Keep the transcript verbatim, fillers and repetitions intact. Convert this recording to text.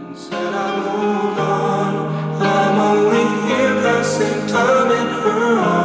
Said I moved on. I'm only here passing time in her arms.